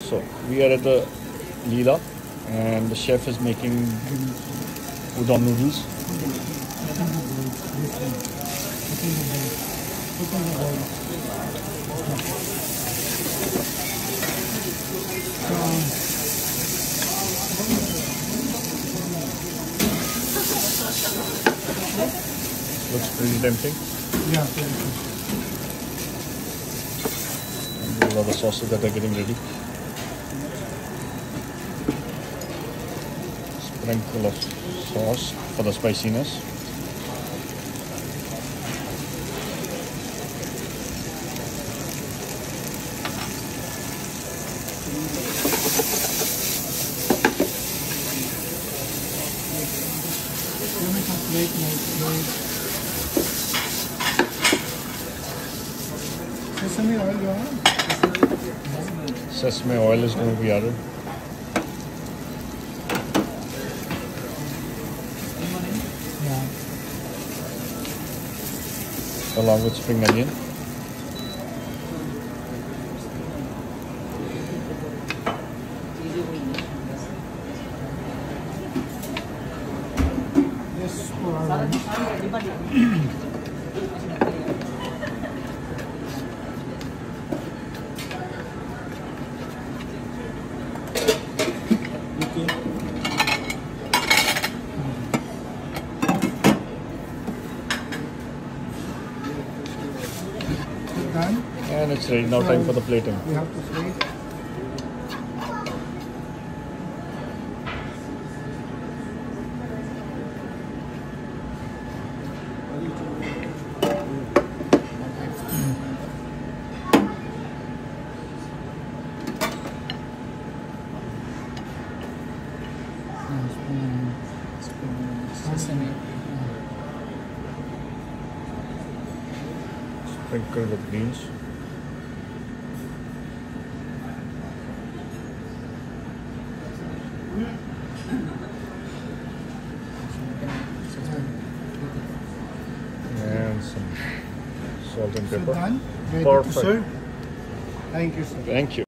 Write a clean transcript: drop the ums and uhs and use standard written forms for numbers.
So we are at the Leela and the chef is making udon noodles. Looks pretty tempting. Yeah. And these are the sauces that are getting ready. Sprinkle of sauce for the spiciness. Sesame oil, Sesame oil is going to be added. yeah. Along with spring onion. Yes, for our done. And it's ready. Now time for the plating. We have to plate. Sesame. Sprinkle with beans. And some salt and So pepper. done. Ready Perfect. to serve. Thank you, sir. Thank you.